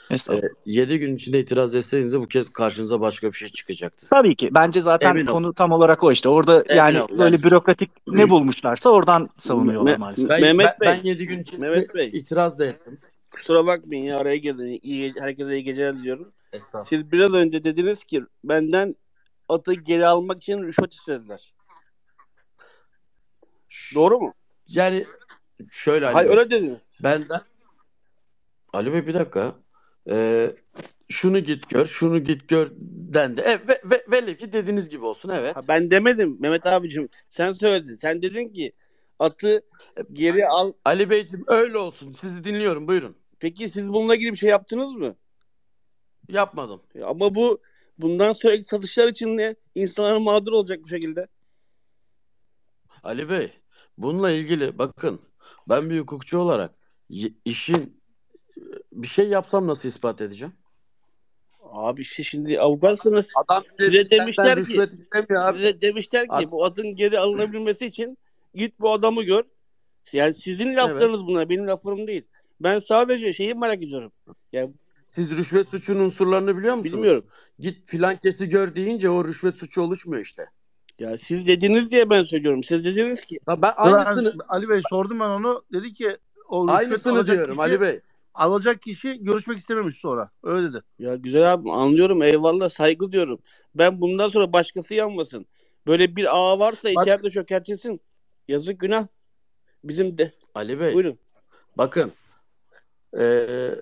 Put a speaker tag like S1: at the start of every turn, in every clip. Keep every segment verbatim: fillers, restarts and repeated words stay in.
S1: Estağfurullah.
S2: yedi gün içinde itiraz etseniz de bu kez karşınıza başka bir şey çıkacaktı.
S1: Tabii ki. Bence zaten
S2: Emin ol.
S1: konu tam olarak o işte. Orada
S2: Emin
S1: yani
S2: ol yani.
S1: böyle bürokratik ne bulmuşlarsa oradan savunuyorlar
S3: Me-
S1: maalesef.
S2: Ben ben,
S3: Mehmet
S2: ben
S3: Bey,
S2: yedi gün içinde
S3: Mehmet Bey,
S2: itiraz da ettim.
S3: kusura bakmayın ya, araya girdim. İyi, herkese iyi geceler diliyorum.
S2: Estağfurullah.
S3: Siz biraz önce dediniz ki benden atı geri almak için rüşvet istediler. Doğru mu?
S2: Yani şöyle Ali
S3: Hayır,
S2: Bey.
S3: öyle dediniz.
S2: Benden Ali Bey bir dakika. Ee, şunu git gör, şunu git gör dendi. E, ve, ve, velev ki dediğiniz gibi olsun, evet.
S3: Ha, ben demedim Mehmet abicim. Sen söyledin. Sen dedin ki atı geri al.
S2: Ali Beyciğim öyle olsun. Sizi dinliyorum, buyurun.
S3: Peki siz bununla ilgili bir şey yaptınız mı?
S2: Yapmadım.
S3: Ya ama bu bundan sonraki satışlar için ne? İnsanlar mağdur olacak bu şekilde.
S2: Ali Bey, bununla ilgili bakın, ben bir hukukçu olarak y- işin bir şey yapsam nasıl ispat edeceğim?
S3: Abi işte şimdi avukatsınız.
S2: Adam
S3: Size
S2: dedi,
S3: demişler
S2: senden
S3: ki
S2: rüşvet istemiyor abi.
S3: size demişler ki
S2: Ad-
S3: bu atın geri alınabilmesi için git bu adamı gör. Yani sizin
S2: evet.
S3: laflarınız bunlar. Benim laflarım değil. Ben sadece şeyi merak ediyorum. Yani
S2: Siz rüşvet suçunun unsurlarını biliyor musunuz?
S3: bilmiyorum.
S2: Git filan kesi gör deyince o rüşvet suçu oluşmuyor işte.
S3: Ya siz dediniz diye ben söylüyorum. Siz dediniz ki
S2: Ha, ben
S4: Ben,
S2: aynısını
S4: Ali Bey sordum ben onu. Dedi ki o rüşvet
S2: aynısını
S4: alacak
S2: diyorum
S4: kişi,
S2: Ali Bey.
S4: alacak kişi görüşmek istememiş sonra. Öyle dedi.
S3: ya güzel abi, anlıyorum, eyvallah, saygı diyorum. Ben bundan sonra başkası yanmasın. Böyle bir ağa varsa
S4: Baş-
S3: içeride çökertilsin. Yazık, günah. Bizim de.
S2: Ali Bey,
S3: Buyurun.
S2: bakın, eee,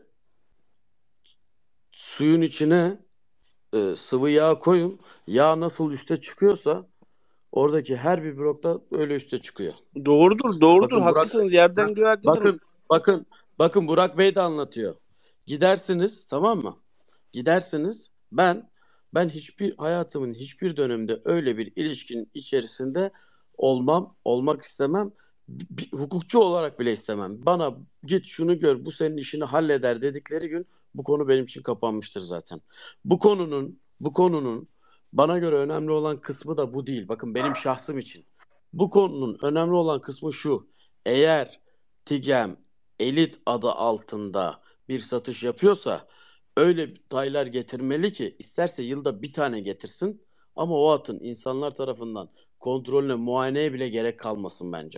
S2: suyun içine e, sıvı yağ koyun. Yağ nasıl üste çıkıyorsa oradaki her bir blok da öyle üste çıkıyor.
S3: Doğrudur, doğrudur.
S2: Bakın Burak,
S3: Haklısınız. Yerden göğe haklısınız.
S2: bakın, bakın, bakın Burak Bey de anlatıyor. Gidersiniz, tamam mı? Gidersiniz. Ben ben hiçbir hayatımın hiçbir döneminde öyle bir ilişkinin içerisinde olmam, olmak istemem. Bir, bir hukukçu olarak bile istemem. Bana git şunu gör, bu senin işini halleder dedikleri gün bu konu benim için kapanmıştır zaten. Bu konunun, bu konunun bana göre önemli olan kısmı da bu değil. Bakın benim şahsım için. Bu konunun önemli olan kısmı şu. Eğer TİGEM Elit adı altında bir satış yapıyorsa öyle taylar getirmeli ki isterse yılda bir tane getirsin ama o atın insanlar tarafından kontrolüne, muayeneye bile gerek kalmasın bence.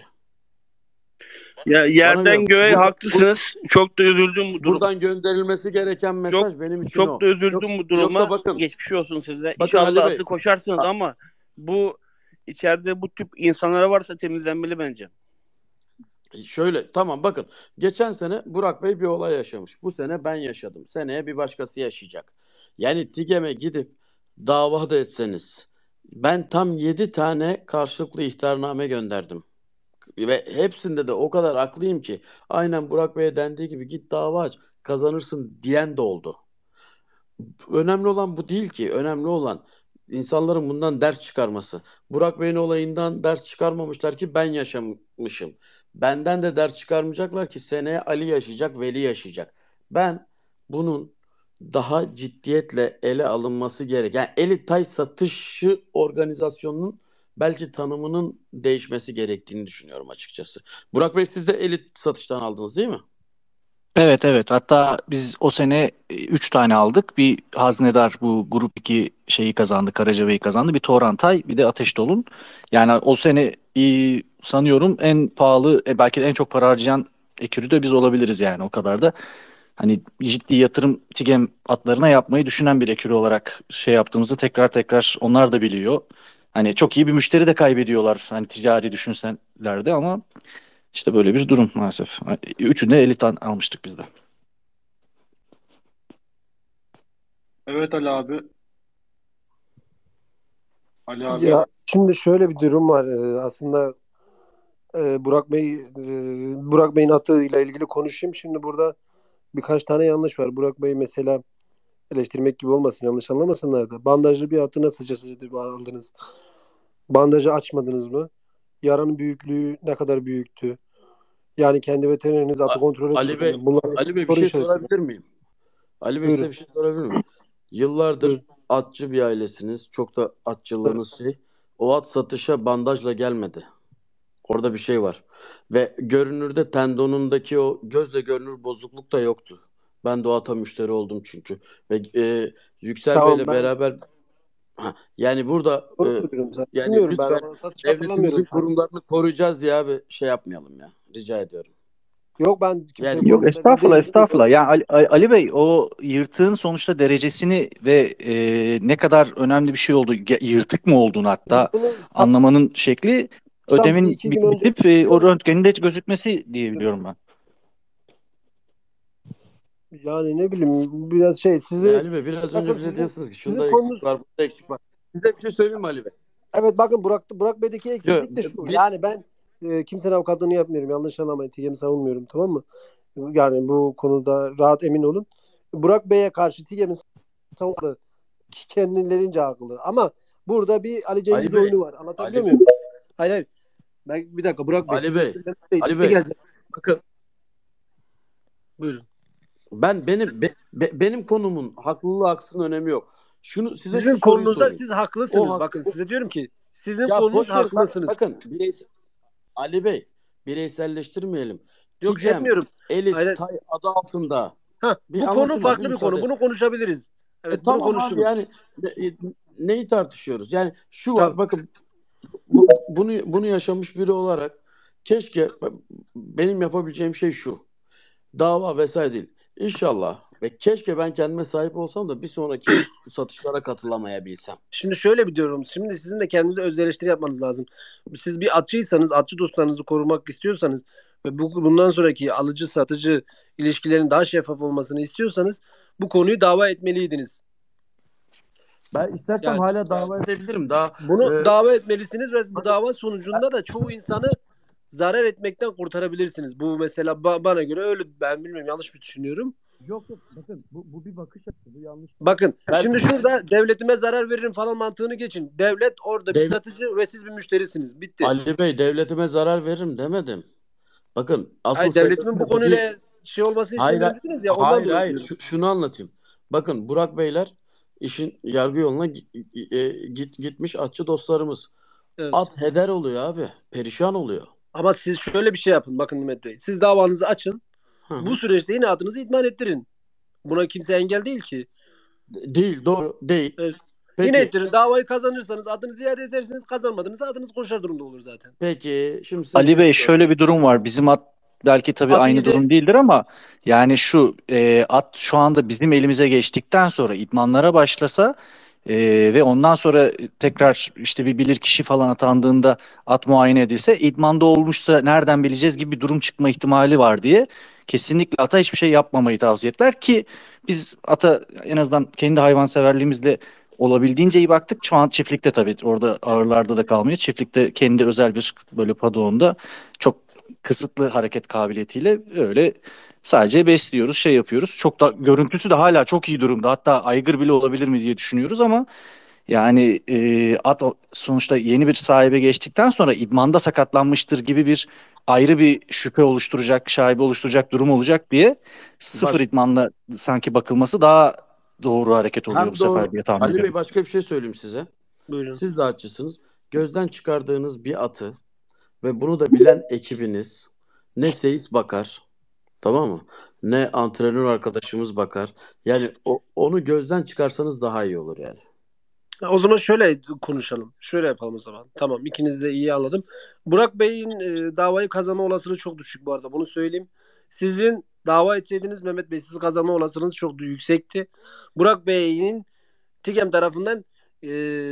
S3: Ya
S2: Bana
S3: yerden
S2: göre
S3: göğe
S2: bu-
S3: haklısınız. Çok da üzüldüm bu duruma.
S2: buradan gönderilmesi gereken mesaj
S3: Çok
S2: benim için
S3: çok
S2: o.
S3: da üzüldüm
S2: Yoksa,
S3: bu duruma.
S2: yoksa bakın,
S3: Geçmiş olsun size.
S2: bakın Ali
S3: İnşallah
S2: Bey,
S3: atı koşarsınız
S2: a-
S3: ama bu içeride bu tip insanlara varsa temizlenmeli bence.
S2: şöyle tamam bakın, geçen sene Burak Bey bir olay yaşamış. Bu sene ben yaşadım. Seneye bir başkası yaşayacak. Yani TİGEM'e gidip dava da etseniz ben tam yedi tane karşılıklı ihtarname gönderdim. Ve hepsinde de o kadar haklıyım ki aynen Burak Bey'e dendiği gibi git dava aç kazanırsın diyen de oldu. Önemli olan bu değil ki. Önemli olan insanların bundan ders çıkarması. Burak Bey'in olayından ders çıkarmamışlar ki ben yaşamışım. Benden de ders çıkarmayacaklar ki seneye Ali yaşayacak, Veli yaşayacak. Ben bunun daha ciddiyetle ele alınması gereken, yani elit tay satışı organizasyonunun belki tanımının değişmesi gerektiğini düşünüyorum açıkçası. Burak Bey siz de elit satıştan aldınız değil mi?
S1: Evet, evet. Hatta biz o sene üç tane aldık. Bir Haznedar, bu Grup iki şeyi kazandı. Karacabey'i kazandı. Bir Torrentay, bir de Ateş Dolun. Yani o sene e, sanıyorum en pahalı, e, belki de en çok para harcayan ekürü de biz olabiliriz yani, o kadar da. Hani ciddi yatırım TİGEM atlarına yapmayı düşünen bir ekürü olarak şey yaptığımızı tekrar tekrar onlar da biliyor. Hani çok iyi bir müşteri de kaybediyorlar. Hani ticari düşünseler de, ama işte böyle bir durum maalesef. Üçünü de elit al- almıştık biz de.
S5: Evet Ali abi. Ali abi.
S6: Ya şimdi şöyle bir durum var. Ee, aslında e, Burak Bey e, Burak Bey'in atıyla ilgili konuşayım. Şimdi burada birkaç tane yanlış var. Burak Bey mesela, eleştirmek gibi olmasın, yanlış anlamasınlar da. Bandajlı bir atı nasıl cesaret aldınız? Bandajı açmadınız mı? Yaranın büyüklüğü ne kadar büyüktü? Yani kendi veterineriniz atı
S2: A-
S6: kontrol etti
S2: Ali Bey,
S6: mi? Bunlar
S2: Ali Bey bir
S6: soru
S2: şey
S6: işaretleri.
S2: sorabilir miyim? Ali Bey size
S6: Buyurun.
S2: bir şey sorabilir miyim? Yıllardır
S6: Buyurun.
S2: atçı bir ailesiniz. Çok da atçılığınız şey. O at satışa bandajla gelmedi. Orada bir şey var. Ve görünürde tendonundaki o gözle görünür bozukluk da yoktu. Ben de o ata müşteri oldum çünkü. Ve e, Yüksel
S6: Tamam,
S2: Bey'le
S6: ben
S2: beraber ha, yani burada e,
S6: doğru söylüyorum zaten.
S2: yani
S6: Bilmiyorum, ben
S2: lütfen
S6: ama satış hatırlamıyorum
S2: devletimizin
S6: sanki.
S2: kurumlarını koruyacağız diye abi şey yapmayalım ya. Rica ediyorum.
S6: Yok, ben kimseyi
S2: Yani
S1: Yok
S6: koruma derdinde
S1: estağfurullah
S6: değilim.
S1: estağfurullah. Yani Ali, Ali Ali Bey o yırtığın sonuçta derecesini ve e, ne kadar önemli bir şey olduğu, ge- yırtık mı olduğunu
S6: Siz
S1: hatta
S6: bunu
S1: anlamanın şekli
S6: satıştan bir
S1: ödemin
S6: iki gün
S1: bit-
S6: önce
S1: bitip e, o
S6: biliyorum.
S1: röntgenin de gözükmesi diye biliyorum ben.
S6: Yani ne bileyim, biraz şey
S2: ne
S6: sizi
S2: Ali Bey biraz
S6: bakın
S2: önce bize
S6: sizin
S2: diyorsunuz ki
S6: sizin
S2: şunda eksik
S6: konunuz,
S2: var, bunda eksik var. Size bir şey söyleyeyim mi Ali Bey?
S6: evet bakın, Burak, Burak Bey'deki
S2: Yok,
S6: eksiklik de şu.
S2: bir
S6: Yani ben e, kimsenin avukatlığını yapmıyorum. Yanlış anlamayın. Tigemi savunmuyorum, tamam mı? Yani bu konuda rahat emin olun. Burak Bey'e karşı Tigem'in savunması kendilerince haklı. Ama burada bir Ali Cengiz
S2: Ali Bey,
S6: oyunu var. Anlatabiliyor
S2: Ali Bey,
S6: muyum? Hayır hayır. Ben, bir dakika Burak Bey,
S2: Ali
S6: size
S2: Bey,
S6: Mehmet Bey,
S2: Ali
S6: size
S2: Bey.
S6: geleceğim.
S2: Bakın
S6: Buyurun.
S2: ben benim be- be- benim konumun haklılığı haksızlığın önemi yok. Şunu size
S6: Sizin
S2: şu soruyu
S6: konunuzda
S2: sorayım.
S6: siz
S2: O
S6: haklısınız.
S2: hak
S6: Bakın
S2: o-
S6: size diyorum ki sizin
S2: ya
S6: konunuz
S2: boş ver bak,
S6: haklısınız.
S2: bakın bireysel Ali Bey bireyselleştirmeyelim.
S6: Yok,
S2: Tigem,
S6: etmiyorum.
S2: Elit,
S6: Hayır.
S2: Tay adı altında
S6: Ha,
S2: bir
S6: bu konu
S2: anlatayım abi bir
S6: farklı bir konu.
S2: müsaade.
S6: Bunu konuşabiliriz.
S2: E
S6: Evet, bunu
S2: tamam abi
S6: konuşuruz.
S2: yani ne- e, neyi tartışıyoruz? Yani şu var
S6: Tamam.
S2: bakın bu, bunu bunu yaşamış biri olarak keşke benim yapabileceğim şey şu. Dava vesaire değil. İnşallah ve keşke ben kendime sahip olsam da bir sonraki satışlara katılamayabilsem.
S6: Şimdi şöyle bir diyorum. Şimdi sizin de kendinize öz eleştiri yapmanız lazım. Siz bir atçıysanız, atçı dostlarınızı korumak istiyorsanız ve bu, bundan sonraki alıcı satıcı ilişkilerin daha şeffaf olmasını istiyorsanız bu konuyu dava etmeliydiniz.
S2: Ben istersem
S6: Yani
S2: hala dava edebilirim. Daha
S6: bunu
S2: e,
S6: dava etmelisiniz ve bu
S2: bakın,
S6: dava sonucunda da çoğu insanı zarar etmekten kurtarabilirsiniz. Bu mesela ba- bana göre öyle, ben bilmiyorum, yanlış mı düşünüyorum.
S2: yok yok bakın bu, bu bir bakış açısı bu yanlış değil.
S6: Bakın
S2: Ben
S6: şimdi şurada devletime zarar veririm falan mantığını geçin. Devlet orada bir
S2: Devlet-
S6: satıcı ve siz bir müşterisiniz. Bitti.
S2: Ali Bey devletime zarar veririm demedim. Bakın asıl
S6: Hayır, devletimin
S2: sebep
S6: bu
S2: bu
S6: konuyla
S2: değil.
S6: şey olmasını
S2: Hayır,
S6: istemiyorum dediniz ya, ondan
S2: hayır,
S6: dolayı
S2: hayır.
S6: diyorum.
S2: Şu- şunu anlatayım. Bakın Burak Beyler işin yargı yoluna gi- e, git gitmiş atçı dostlarımız.
S6: Evet.
S2: At heder oluyor abi. Perişan oluyor.
S6: Ama siz şöyle bir şey yapın bakın Mehmet Bey. Siz davanızı açın.
S2: Hı hı.
S6: Bu süreçte yine adınızı idman ettirin. Buna kimse engel değil ki.
S2: Değil, doğru değil.
S6: Evet.
S2: Peki,
S6: Yine ettirin. Davayı kazanırsanız adınızı iade edersiniz. Kazanmadınız adınız koşar durumda olur zaten.
S2: peki. Şimdi size bir
S1: Ali
S2: şey
S1: Bey
S2: soracağım.
S1: şöyle bir durum var. Bizim at belki tabii
S6: Adı
S1: aynı
S6: yedi.
S1: durum değildir ama yani şu e, at şu anda bizim elimize geçtikten sonra idmanlara başlasa e, ve ondan sonra tekrar işte bir bilirkişi falan atandığında at muayene edilse idmanda olmuşsa nereden bileceğiz gibi bir durum çıkma ihtimali var diye kesinlikle ata hiçbir şey yapmamayı tavsiye ettiler ki biz ata en azından kendi hayvanseverliğimizle olabildiğince iyi baktık. Şu an çiftlikte tabii orada ağırlarda da kalmıyor. Çiftlikte kendi özel bir böyle padoğunda çok kısıtlı hareket kabiliyetiyle öyle sadece besliyoruz, şey yapıyoruz. Çok da görüntüsü de hala çok iyi durumda. Hatta aygır bile olabilir mi diye düşünüyoruz ama yani e, at o- sonuçta yeni bir sahibe geçtikten sonra idmanda sakatlanmıştır gibi bir ayrı bir şüphe oluşturacak, şaibe oluşturacak durum olacak diye sıfır
S2: Bak
S1: idmanla sanki bakılması daha doğru hareket oluyor bu
S2: hem
S1: sefer
S2: doğru.
S1: diye tahmin
S2: Ali Bey
S1: ediyorum.
S2: başka bir şey söyleyeyim size.
S6: Buyurun.
S2: Siz de açısınız. Gözden çıkardığınız bir atı ve bunu da bilen ekibiniz ne seyis bakar, tamam mı? Ne antrenör arkadaşımız bakar. Yani o- onu gözden çıkarsanız daha iyi olur yani.
S6: O zaman şöyle konuşalım. Şöyle yapalım o zaman. Tamam, ikiniz de iyi anladım. Burak Bey'in e, davayı kazanma olasılığı çok düşük bu arada. Bunu söyleyeyim. Sizin dava etseydiniz Mehmet Bey, siz kazanma olasılığınız çok yüksekti. Burak Bey'in Tigem tarafından e,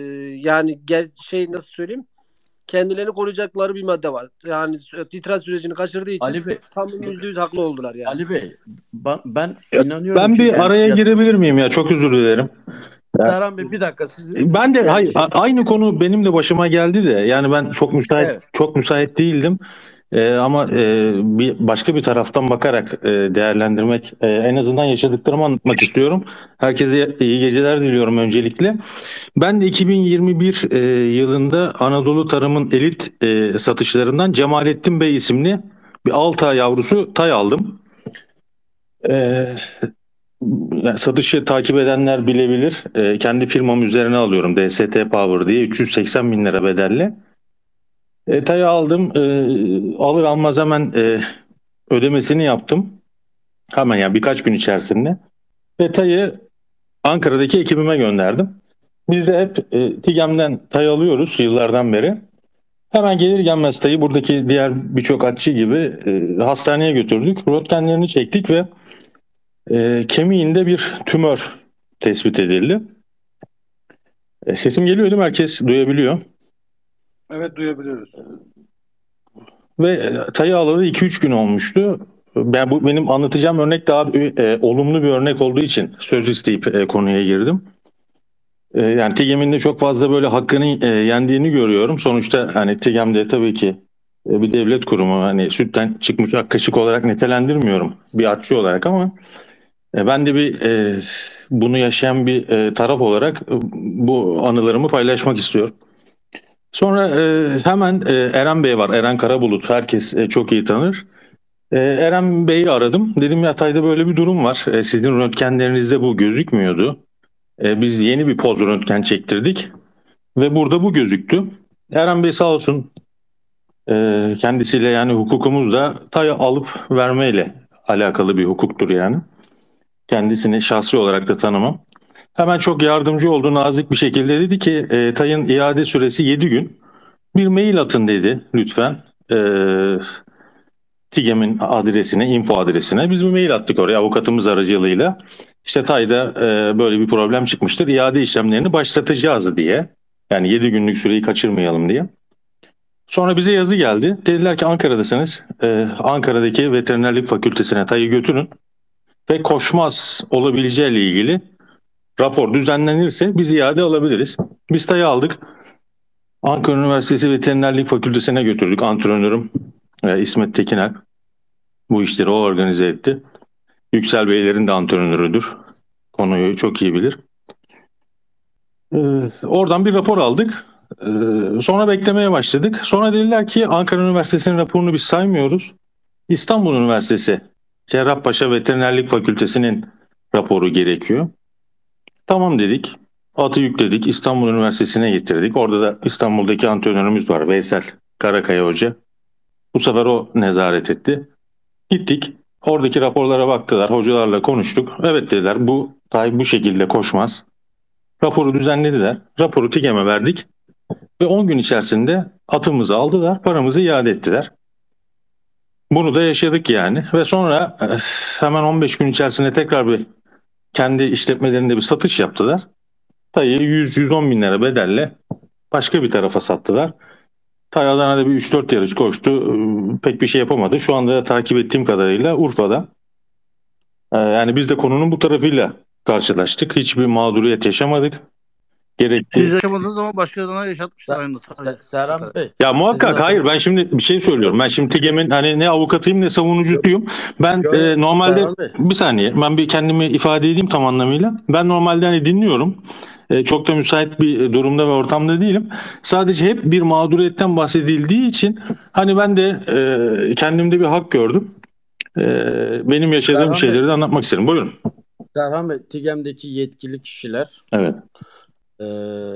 S6: yani gel, şey nasıl söyleyeyim? Kendilerini koruyacakları bir madde var. Yani itiraz sürecini kaçırdığı için
S2: Ali Bey,
S6: tam
S2: bakın,
S6: yüzde yüz haklı oldular yani.
S2: Ali Bey, ben, ben
S7: Ya,
S2: inanıyorum
S7: Ben
S2: ki
S7: bir
S2: ben
S7: araya
S2: yatırım.
S7: girebilir miyim ya? Çok özür dilerim. Ya,
S2: Serhan Bey bir dakika sizin
S7: Ben de
S2: şey,
S7: hayır,
S2: şey,
S7: a- aynı konu benim de başıma geldi de yani ben çok müsait
S2: evet.
S7: çok müsait değildim. Ee, ama e, bir başka bir taraftan bakarak e, değerlendirmek e, en azından yaşadıklarımı anlatmak istiyorum. Herkese iyi geceler diliyorum öncelikle. Ben de iki bin yirmi bir e, yılında Anadolu Tarım'ın elit e, satışlarından Cemalettin Bey isimli bir altı yavrusu tay aldım. Ee, Yani satışı takip edenler bilebilir. Ee, kendi firmam üzerine alıyorum. D S T Power diye üç yüz seksen bin lira bedelli. E, tayı aldım. E, alır almaz hemen e, ödemesini yaptım. Hemen yani birkaç gün içerisinde. Ve Tay'ı Ankara'daki ekibime gönderdim. Biz de hep e, TİGEM'den Tay alıyoruz yıllardan beri. Hemen gelir gelmez Tay'ı buradaki diğer birçok atçı gibi e, hastaneye götürdük. Röntgenlerini çektik ve e, kemiğinde bir tümör tespit edildi. E, sesim geliyor değil mi? Herkes duyabiliyor.
S5: Evet, duyabiliyoruz.
S7: Ve e, Tay'ı alalı iki üç gün olmuştu. Ben bu benim anlatacağım örnek daha e, olumlu bir örnek olduğu için söz isteyip e, konuya girdim. E, yani TİGEM'in de çok fazla böyle hakkını e, yendiğini görüyorum. Sonuçta hani TİGEM de tabii ki e, bir devlet kurumu, hani sütten çıkmış ak kaşık olarak nitelendirmiyorum bir atçı olarak, ama e, ben de bir e, bunu yaşayan bir e, taraf olarak e, bu anılarımı paylaşmak istiyorum. Sonra e, hemen e, Eren Bey var. Eren Karabulut. Herkes e, çok iyi tanır. E, Eren Bey'i aradım. Dedim yatayda böyle bir durum var. E, sizin röntgenlerinizde bu gözükmüyordu. E, biz yeni bir poz röntgen çektirdik. Ve burada bu gözüktü. Eren Bey sağ olsun e, kendisiyle, yani hukukumuz da Tay'ı alıp vermeyle alakalı bir hukuktur yani. Kendisini şahsi olarak da tanımam. Hemen çok yardımcı oldu, nazik bir şekilde dedi ki e, Tay'ın iade süresi yedi gün. Bir mail atın dedi lütfen. E, TİGEM'in adresine, info adresine. Biz bir mail attık oraya avukatımız aracılığıyla. İşte Tay'da e, böyle bir problem çıkmıştır. İade işlemlerini başlatacağız diye. Yani yedi günlük süreyi kaçırmayalım diye. Sonra bize yazı geldi. Dediler ki Ankara'dasınız. E, Ankara'daki veterinerlik fakültesine Tay'ı götürün. Ve koşmaz olabileceğiyle ilgili rapor düzenlenirse biz iade alabiliriz. Biz Tay'ı aldık. Ankara Üniversitesi Veterinerlik Fakültesine götürdük. Antrenörüm e, İsmet Tekiner bu işleri o organize etti. Yüksel Beylerin de antrenörüdür. Konuyu çok iyi bilir. Ee, oradan bir rapor aldık. Ee, sonra beklemeye başladık. Sonra dediler ki Ankara Üniversitesi'nin raporunu biz saymıyoruz. İstanbul Üniversitesi Cerrahpaşa Veterinerlik Fakültesi'nin raporu gerekiyor. Tamam dedik. Atı yükledik. İstanbul Üniversitesi'ne getirdik. Orada da İstanbul'daki antrenörümüz var. Veysel Karakaya Hoca. Bu sefer o nezaret etti. Gittik. Oradaki raporlara baktılar. Hocalarla konuştuk. Evet dediler, bu Tay bu şekilde koşmaz. Raporu düzenlediler. Raporu TİGEM'e verdik. Ve on gün içerisinde atımızı aldılar. Paramızı iade ettiler. Bunu da yaşadık yani. Ve sonra eh, hemen on beş gün içerisinde tekrar bir kendi işletmelerinde bir satış yaptılar. Tay'ı yüz yüz on bin lira bedelle başka bir tarafa sattılar. Tay Adana'da bir üç dört yarış koştu. Ee, Pek bir şey yapamadı. Şu anda takip ettiğim kadarıyla Urfa'da. Ee, Yani biz de konunun bu tarafıyla karşılaştık. Hiçbir mağduriyet yaşamadık. Gerekli.
S4: Siz yaşamadığınız ama başkalarına yaşatmışlar
S2: Se-
S4: aynısı.
S2: Se- Serhan Bey,
S7: Ya
S2: sizin
S7: muhakkak hayır, ben
S2: atınız
S7: şimdi bir şey söylüyorum. Ben şimdi
S2: sizin
S7: TİGEM'in hani ne avukatıyım ne savunucusuyum. Ben
S2: Yo,
S7: e,
S2: yo,
S7: normalde
S2: Serhan Bey.
S7: bir saniye ben bir kendimi ifade edeyim tam anlamıyla. Ben normalde hani dinliyorum. E, çok da müsait bir durumda ve ortamda değilim. Sadece hep bir mağduriyetten bahsedildiği için hani ben de e, kendimde bir hak gördüm. E, Benim yaşadığım
S2: Serhan Bey,
S7: şeyleri de anlatmak isterim. Buyurun.
S2: Serhan Bey, TİGEM'deki yetkili kişiler
S7: Evet.
S2: e,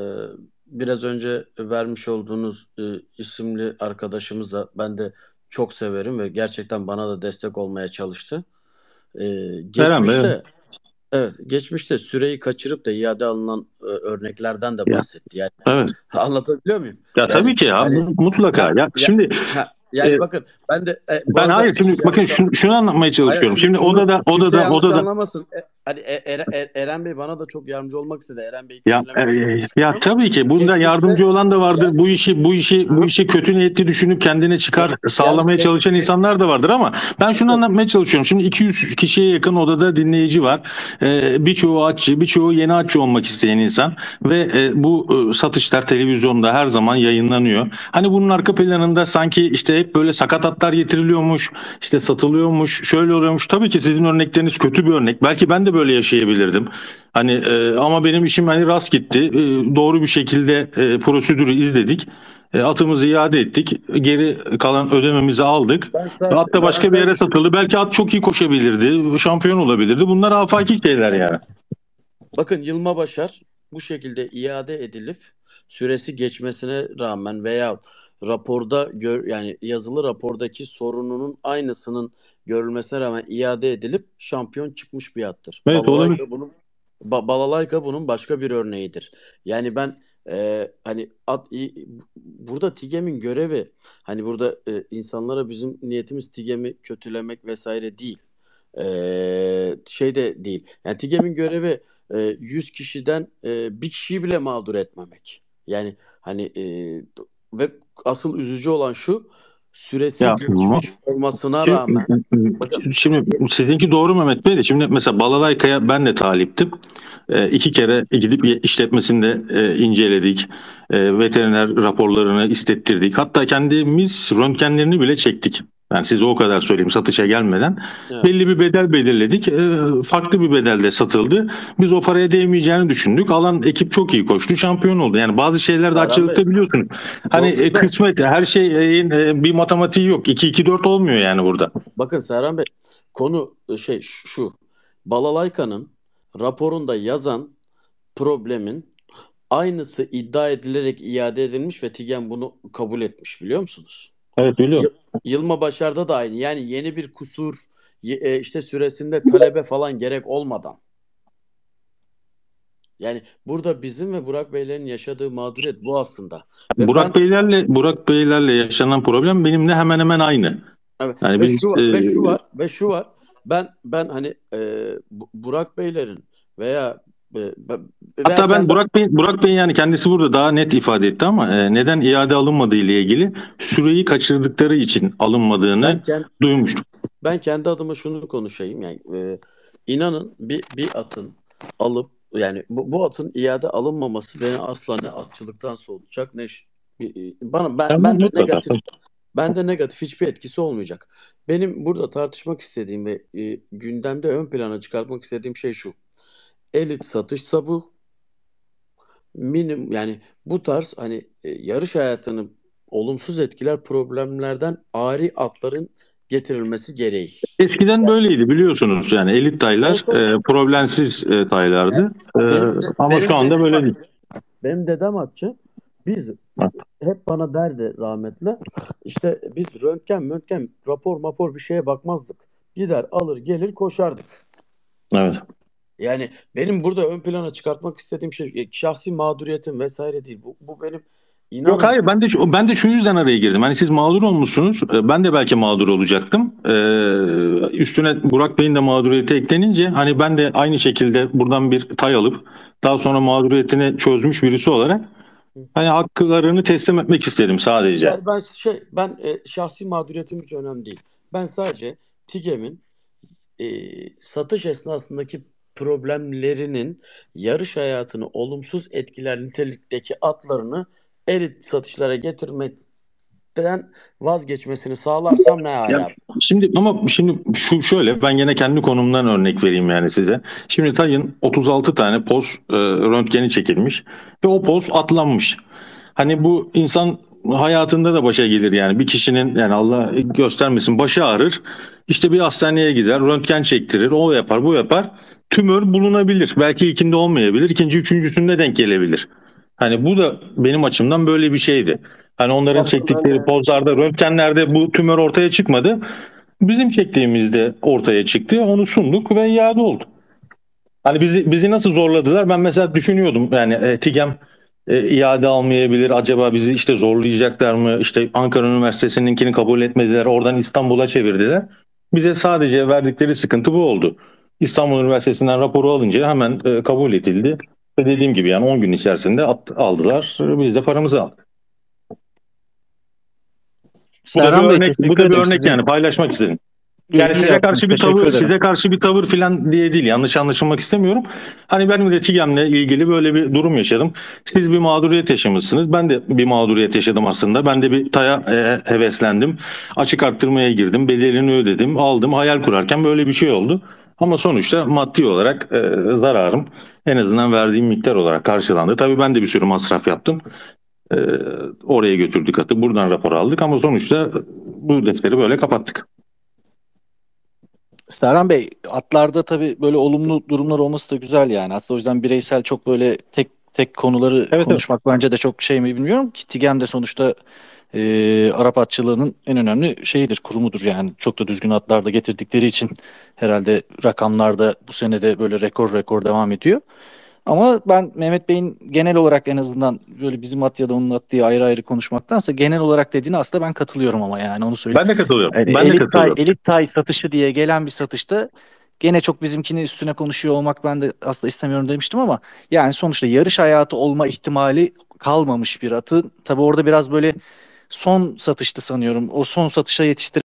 S2: biraz önce vermiş olduğunuz e, isimli arkadaşımız da ben de çok severim ve gerçekten bana da destek olmaya çalıştı. E,
S7: Eren Bey.
S2: geçmişte evet, geçmişte süreyi kaçırıp da iade alınan e, örneklerden de
S7: Ya,
S2: bahsetti. Yani
S7: evet.
S2: anlatabiliyor muyum?
S7: Ya
S2: Yani
S7: tabii ki ya
S2: hani
S7: mutlaka.
S2: ha,
S7: Ya
S2: ya,
S7: şimdi
S2: ha, yani
S7: e,
S2: bakın ben de e, bu
S7: ben hayır
S2: arada
S7: şimdi bakın
S2: yani şu
S7: şunu, şunu anlatmaya
S2: Hayır,
S7: çalışıyorum.
S2: şunu,
S7: Şimdi
S2: şunu
S7: odada
S2: kimse
S7: odada
S2: yanlış
S7: odada
S2: anlamasın. E, hani E- Er- Er- Eren Bey bana da çok yardımcı olmak istedi. Eren Bey'i
S7: ya
S2: kötülemek çok
S7: e,
S2: hoş
S7: ya
S2: değil.
S7: tabii ki bunda
S2: Geçmişte
S7: yardımcı olan da vardır.
S2: yani
S7: Bu işi bu işi bu
S2: ha,
S7: işi kötü niyetli düşünüp kendine çıkar
S2: ge- yani
S7: sağlamaya
S2: geç,
S7: çalışan
S2: ge-
S7: insanlar da vardır, ama ben şunu
S2: bakın
S7: anlatmaya çalışıyorum. Şimdi iki yüz kişiye yakın odada dinleyici var. Ee, birçoğu aççı, birçoğu yeni aççı olmak isteyen insan ve e, bu e, satışlar televizyonda her zaman yayınlanıyor. Hani bunun arka planında sanki işte hep böyle sakatatlar getiriliyormuş, işte satılıyormuş, şöyle oluyormuş. Tabii ki sizin örnekleriniz kötü bir örnek. Belki ben de böyle yaşayabilirdim. Hani e, ama benim işim hani rast gitti. E, doğru bir şekilde e, prosedürü izledik. E, atımızı iade ettik. Geri kalan ödememizi aldık.
S2: ben
S7: Ve
S2: sadece
S7: at da
S2: ben
S7: başka bir yere
S2: sadece
S7: satıldı. Belki at çok iyi koşabilirdi. Şampiyon olabilirdi. Bunlar afaki şeyler yani.
S2: bakın Yılma Başar bu şekilde iade edilip süresi geçmesine rağmen veya raporda gör, yani yazılı rapordaki sorununun aynısının görülmesine rağmen iade edilip şampiyon çıkmış bir attır.
S7: Evet, olabilir.
S2: Balalayka bunun Ba- Balalayka bunun başka bir örneğidir. Yani ben e, hani at, i- burada Tigem'in görevi, hani burada e, insanlara bizim niyetimiz Tigem'i kötülemek vesaire değil. E, şey de değil. Yani Tigem'in görevi e, yüz kişiden e, bir kişiyi bile mağdur etmemek. Yani hani e, ve asıl üzücü olan şu, süresi
S7: Ya
S2: geçmiş olmasına
S7: Şimdi,
S2: rağmen bakın
S7: şimdi sizinki doğru Mehmet Bey de şimdi mesela Balalayka'ya ben de taliptim. E, iki kere gidip işletmesinde e, inceledik. E, veteriner raporlarını istettirdik. Hatta kendimiz röntgenlerini bile çektik. Yani size o kadar söyleyeyim satışa gelmeden.
S2: evet.
S7: Belli bir bedel belirledik. E, farklı bir bedelde satıldı. Biz o paraya değmeyeceğini düşündük. Alan ekip çok iyi koştu. Şampiyon oldu. Yani bazı şeylerde
S2: Serhan Bey,
S7: açılıkta biliyorsunuz. Hani e,
S2: dokuz beş.
S7: kısmet her şeyin e, bir matematiği yok. iki iki dört olmuyor yani burada.
S2: Bakın Serhan Bey, konu e, şey şu. şu. Balalayka'nın raporunda yazan problemin aynısı iddia edilerek iade edilmiş ve Tigen bunu kabul etmiş, biliyor musunuz?
S7: Evet, biliyorum.
S2: Y- Yılma Başar'da da aynı. Yani yeni bir kusur, y- e, işte süresinde talebe falan gerek olmadan. Yani burada bizim ve Burak Beylerin yaşadığı mağduriyet bu aslında. Ve
S7: Burak
S2: ben
S7: Beylerle Burak Beylerle yaşanan problem benimle hemen hemen aynı.
S2: evet,
S7: Yani
S2: ve
S7: biz
S2: şu
S7: e,
S2: ve şu var ve şu var. Ben ben hani e, Bu- Burak Beylerin veya e, ben- veya
S7: hatta ben
S2: kendi
S7: Burak Bey Burak Bey yani kendisi burada daha net ifade etti ama e, neden iade alınmadığı ile ilgili süreyi kaçırdıkları için alınmadığını
S2: ben kendi
S7: duymuştum.
S2: ben kendi adıma şunu konuşayım. Yani e, inanın bir bir atın alıp, yani bu, bu atın iade alınmaması beni asla ne atçılıktan soğutacak ne ş- bir- bana ben
S7: Tamam,
S2: ben de
S7: mutlaka.
S2: negatif ben de negatif hiçbir etkisi olmayacak. Benim burada tartışmak istediğim ve e, gündemde ön plana çıkartmak istediğim şey şu. Elit satışsa bu minim, yani bu tarz hani e, yarış hayatını olumsuz etkiler problemlerden ari atların getirilmesi gereği.
S7: Eskiden böyleydi biliyorsunuz yani elit taylar
S2: Evet, evet.
S7: e, problemsiz e, taylardı. E,
S2: Benim de,
S7: ama
S2: benim
S7: şu anda
S2: dedem
S7: böyle değil.
S2: atçı. Benim dedem atçı. Biz hep bana derdi rahmetli. İşte biz röntgen, röntgen, rapor, mapor bir şeye bakmazdık. Gider alır gelir koşardık.
S7: Evet.
S2: Yani benim burada ön plana çıkartmak istediğim şey e, şahsi mağduriyetim vesaire değil. Bu, bu benim
S7: Yok,
S2: inanın
S7: hayır, ben de şu, ben de şu yüzden araya girdim. Hani siz mağdur olmuşsunuz. e, Ben de belki mağdur olacaktım. Ee, üstüne Burak Bey'in de mağduriyeti eklenince hani ben de aynı şekilde buradan bir tay alıp daha sonra mağduriyetini çözmüş birisi olarak hani haklarını teslim etmek istedim sadece.
S2: yani ben şey ben e, şahsi mağduriyetim hiç önemli değil. Ben sadece Tigem'in e, satış esnasındaki problemlerinin yarış hayatını olumsuz etkiler nitelikteki atlarını elit satışlara getirmekten vazgeçmesini sağlarsam ne
S7: Ya
S2: ala.
S7: şimdi ama şimdi şu şöyle ben gene kendi konumdan örnek vereyim yani size. Şimdi Tay'ın otuz altı tane poz e, röntgeni çekilmiş ve o poz atlanmış. Hani bu insan hayatında da başa gelir yani bir kişinin yani Allah göstermesin başı ağrır. İşte bir hastaneye gider, röntgen çektirir, o yapar, bu yapar. Tümör bulunabilir. Belki ilkinde olmayabilir, ikinci, üçüncüsünde denk gelebilir. Hani bu da benim açımdan böyle bir şeydi. Hani onların
S6: Pardon, ben
S7: çektikleri
S6: e,
S7: pozlarda, röntgenlerde bu tümör ortaya çıkmadı. Bizim çektiğimizde ortaya çıktı. Onu sunduk ve iade oldu. Hani bizi bizi nasıl zorladılar? Ben mesela düşünüyordum yani e, Tigem e, iade almayabilir. Acaba bizi işte zorlayacaklar mı? İşte Ankara Üniversitesi'ninkini kabul etmediler. Oradan İstanbul'a çevirdiler. Bize sadece verdikleri sıkıntı bu oldu. İstanbul Üniversitesi'nden raporu alınca hemen e, kabul edildi. Ve dediğim gibi yani on gün içerisinde at, aldılar. Biz de paramızı aldık. Bu da bir
S1: Serhan Bey,
S7: örnek, bu
S1: teşekkür
S7: da bir
S1: ederim.
S7: örnek
S1: Sizin
S7: yani paylaşmak istedim.
S1: iyi,
S7: Yani
S1: iyi
S7: size
S1: yaptınız.
S7: karşı bir
S1: Teşekkür
S7: tavır,
S1: ederim.
S7: size karşı bir tavır falan diye değil. Yanlış anlaşılmak istemiyorum. Hani benim de Tigem'le ilgili böyle bir durum yaşadım. Siz bir mağduriyet yaşamışsınız. Ben de bir mağduriyet yaşadım aslında. Ben de bir taya e, heveslendim. Açık arttırmaya girdim. Bedelini ödedim. Aldım. Hayal kurarken böyle bir şey oldu. Ama sonuçta maddi olarak e, zararım en azından verdiğim miktar olarak karşılandı. Tabii ben de bir sürü masraf yaptım. E, oraya götürdük atı. Buradan rapor aldık ama sonuçta bu defteri böyle kapattık.
S1: Serhan Bey, atlarda tabii böyle olumlu durumlar olması da güzel yani. Aslında o yüzden bireysel çok böyle tek tek konuları
S7: Evet, evet.
S1: konuşmak bence de çok şey mi bilmiyorum ki. Tigem de sonuçta e, Arap atçılığının en önemli şeyidir, kurumudur yani. Çok da düzgün atlar da getirdikleri için herhalde rakamlarda bu sene de böyle rekor rekor devam ediyor. Ama ben Mehmet Bey'in genel olarak en azından böyle bizim at ya da onun at diye ayrı ayrı konuşmaktansa genel olarak dediğine aslında ben katılıyorum ama yani onu söyleyeyim.
S7: Ben de katılıyorum.
S1: Yani
S7: Ben de
S1: elit tay,
S7: katılıyorum.
S1: elit tay satışı diye gelen bir satışta gene çok bizimkini üstüne konuşuyor olmak ben de aslında istemiyorum demiştim ama yani sonuçta yarış hayatı olma ihtimali kalmamış bir atın. Tabii orada biraz böyle son satıştı sanıyorum. O son satışa yetiştir